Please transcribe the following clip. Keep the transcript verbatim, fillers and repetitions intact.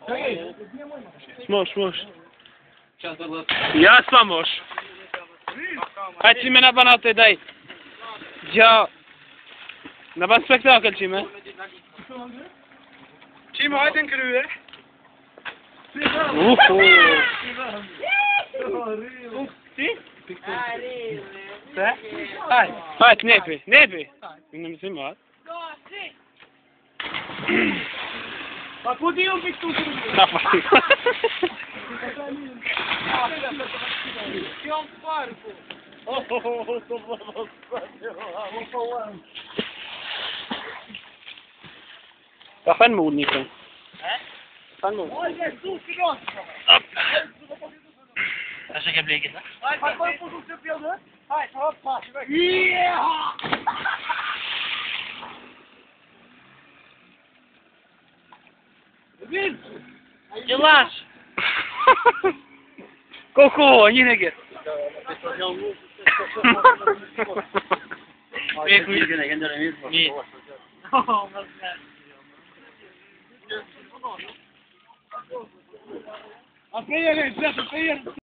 Smosh, smosh. Ja smosh. Lecimy na banaty, daj. Ja. Na ban spektakel lecimy. Kim har den krue? Uhu. Hej. Hej, knepi, knepi. Inne mi simma. Pa kudi on fick stort. Na fatti. Kim far på. Oh, så vad vad. Jag fan mod Nico. Hä? Fan mod. Oj, det är stort idag. Jag ska bli gitt. Hej, pa på på så upp nu. Hej, ta upp pass. Yeah! Vin! Gelash! Coco, nie nigger. Ven conmigo, que no es lo mismo. Aprende, aprende.